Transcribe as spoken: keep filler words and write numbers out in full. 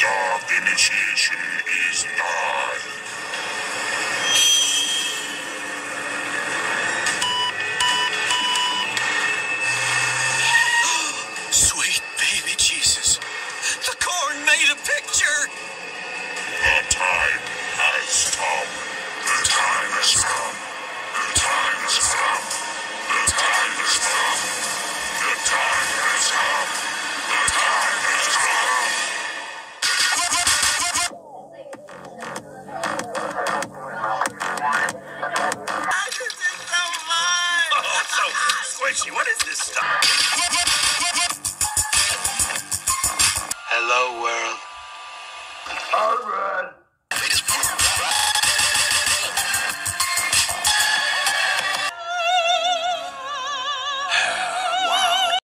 Dark initiation is nigh. Sweet baby Jesus. The corn made a picture. The time has come. The time has come. The time has come. The time has come. The time has come. The time has come. This is so fun. Oh, so squishy. What is this stuff? Hello, world. All right.